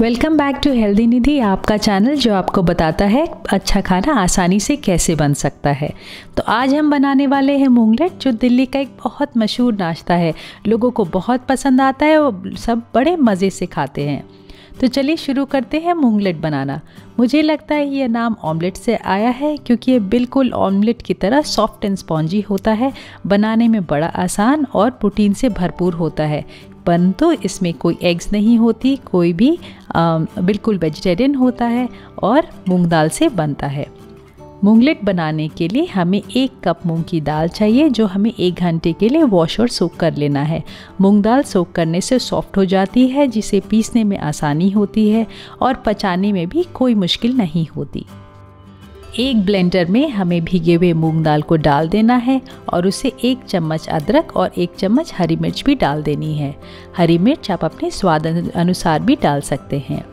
Welcome back to healthy Nidhi, आपका channel जो आपको बताता है अच्छा खाना आसानी से कैसे बन सकता है। तो आज हम बनाने वाले हैं मूंगलेट, जो दिल्ली का एक बहुत मशहूर नाश्ता है। लोगों को बहुत पसंद आता है और सब बड़े मज़े से खाते हैं। तो चलिए शुरू करते हैं मूंगलेट बनाना। मुझे लगता है ये नाम ऑमलेट से आया है, क्योंकि ये बिल्कुल ऑमलेट की तरह सॉफ्ट एंड स्पॉन्जी होता है। बनाने में बड़ा आसान और प्रोटीन से भरपूर होता है, परंतु इसमें कोई एग्स नहीं होती, कोई भी बिल्कुल वेजिटेरियन होता है और मूंग दाल से बनता है। मूंगलेट बनाने के लिए हमें 1 कप मूंग की दाल चाहिए, जो हमें 1 घंटे के लिए वॉश और सोक कर लेना है। मूंग दाल सोक करने से सॉफ्ट हो जाती है, जिसे पीसने में आसानी होती है और पचाने में भी कोई मुश्किल नहीं होती। एक ब्लेंडर में हमें भीगे हुए मूंग दाल को डाल देना है और उसे 1 चम्मच अदरक और 1 चम्मच हरी मिर्च भी डाल देनी है। हरी मिर्च आप अपने स्वाद अनुसार भी डाल सकते हैं।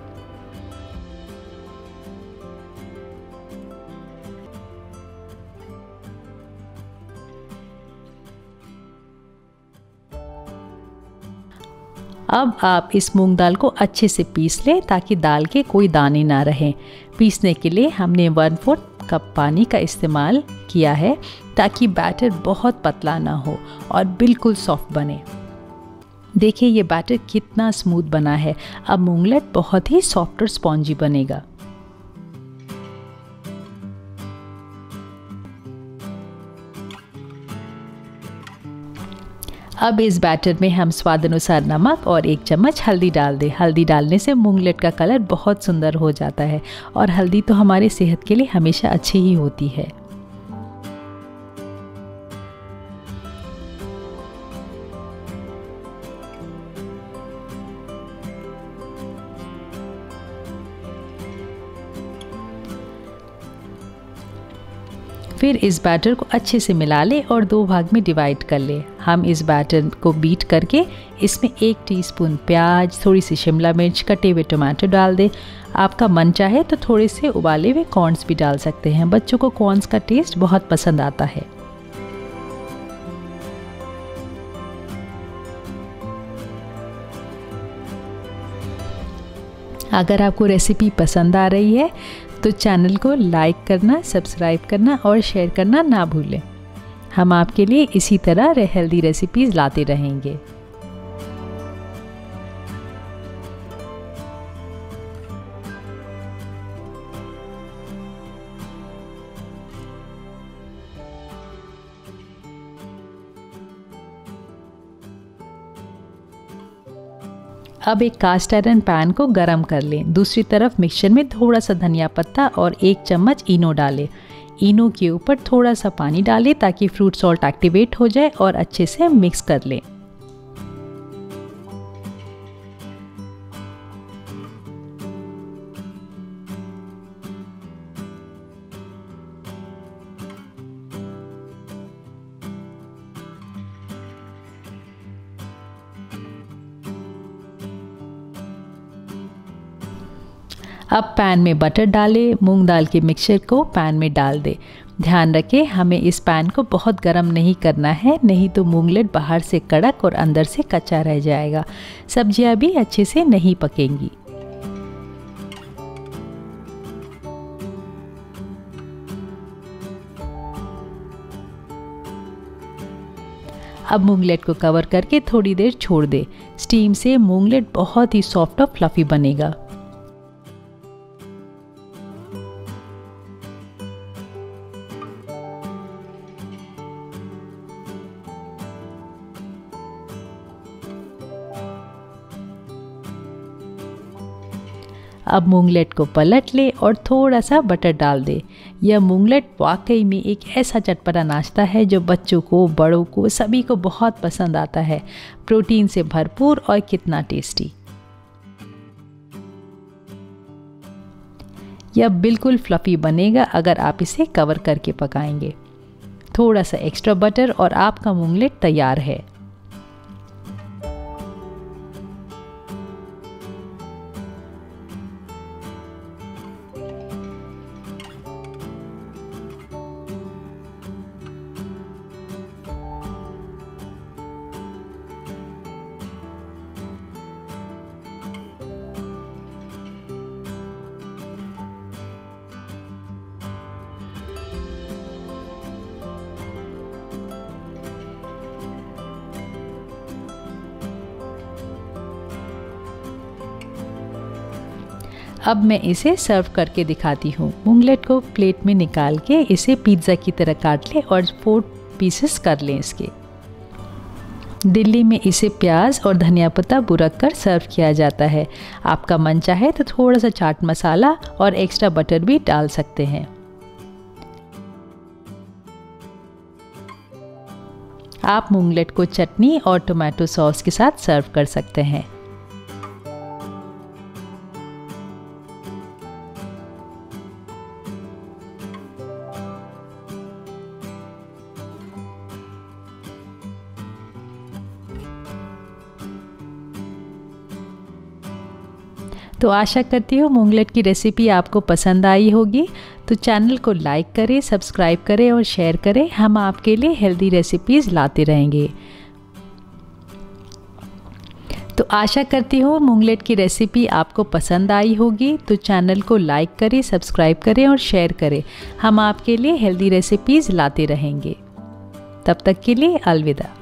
अब आप इस मूंग दाल को अच्छे से पीस लें, ताकि दाल के कोई दाने ना रहें। पीसने के लिए हमने 1/4 कप पानी का इस्तेमाल किया है, ताकि बैटर बहुत पतला ना हो और बिल्कुल सॉफ्ट बने। देखिए ये बैटर कितना स्मूथ बना है। अब मूंगलेट बहुत ही सॉफ्ट और स्पॉन्जी बनेगा। अब इस बैटर में हम स्वाद अनुसार नमक और 1 चम्मच हल्दी डाल दें। हल्दी डालने से मूंगलेट का कलर बहुत सुंदर हो जाता है और हल्दी तो हमारे सेहत के लिए हमेशा अच्छी ही होती है। फिर इस बैटर को अच्छे से मिला लें और 2 भाग में डिवाइड कर लें। हम इस बैटर को बीट करके इसमें 1 टीस्पून प्याज, थोड़ी सी शिमला मिर्च, कटे हुए टमाटर डाल दें। आपका मन चाहे तो थोड़े से उबाले हुए कॉर्न्स भी डाल सकते हैं। बच्चों को कॉर्न्स का टेस्ट बहुत पसंद आता है। अगर आपको रेसिपी पसंद आ रही है तो चैनल को लाइक करना, सब्सक्राइब करना और शेयर करना ना भूलें। हम आपके लिए इसी तरह हेल्दी रेसिपीज़ लाते रहेंगे। अब एक कास्ट आयरन पैन को गरम कर लें। दूसरी तरफ मिक्सचर में थोड़ा सा धनिया पत्ता और 1 चम्मच इनो डालें। इनो के ऊपर थोड़ा सा पानी डालें, ताकि फ्रूट सॉल्ट एक्टिवेट हो जाए और अच्छे से मिक्स कर लें। अब पैन में बटर डालें। मूंग दाल के मिक्सचर को पैन में डाल दें। ध्यान रखें, हमें इस पैन को बहुत गर्म नहीं करना है, नहीं तो मूंगलेट बाहर से कड़क और अंदर से कच्चा रह जाएगा। सब्जियां भी अच्छे से नहीं पकेंगी। अब मूंगलेट को कवर करके थोड़ी देर छोड़ दें। स्टीम से मूंगलेट बहुत ही सॉफ्ट और फ्लफी बनेगा। अब मूंगलेट को पलट लें और थोड़ा सा बटर डाल दें। यह मूंगलेट वाकई में एक ऐसा चटपटा नाश्ता है जो बच्चों को, बड़ों को, सभी को बहुत पसंद आता है। प्रोटीन से भरपूर और कितना टेस्टी। यह बिल्कुल फ्लफी बनेगा अगर आप इसे कवर करके पकाएंगे। थोड़ा सा एक्स्ट्रा बटर और आपका मूंगलेट तैयार है। अब मैं इसे सर्व करके दिखाती हूँ। मूंगलेट को प्लेट में निकाल के इसे पिज़्ज़ा की तरह काट लें और 4 पीसेस कर लें इसके। दिल्ली में इसे प्याज और धनिया पत्ता बुरक कर सर्व किया जाता है। आपका मन चाहे तो थोड़ा सा चाट मसाला और एक्स्ट्रा बटर भी डाल सकते हैं। आप मूंगलेट को चटनी और टोमेटो सॉस के साथ सर्व कर सकते हैं। तो आशा करती हूँ मूंगलेट की रेसिपी आपको पसंद आई होगी। तो चैनल को लाइक करें, सब्सक्राइब करें और शेयर करें। हम आपके लिए हेल्दी रेसिपीज़ लाते रहेंगे। तो आशा करती हूँ मूंगलेट की रेसिपी आपको पसंद आई होगी। तो चैनल को लाइक करें, सब्सक्राइब करें और शेयर करें। हम आपके लिए हेल्दी रेसिपीज़ लाते रहेंगे। तब तक के लिए अलविदा।